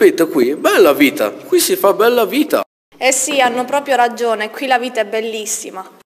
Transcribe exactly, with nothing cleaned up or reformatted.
aspetta qui, bella vita, qui si fa bella vita. Eh sì, hanno proprio ragione, qui la vita è bellissima.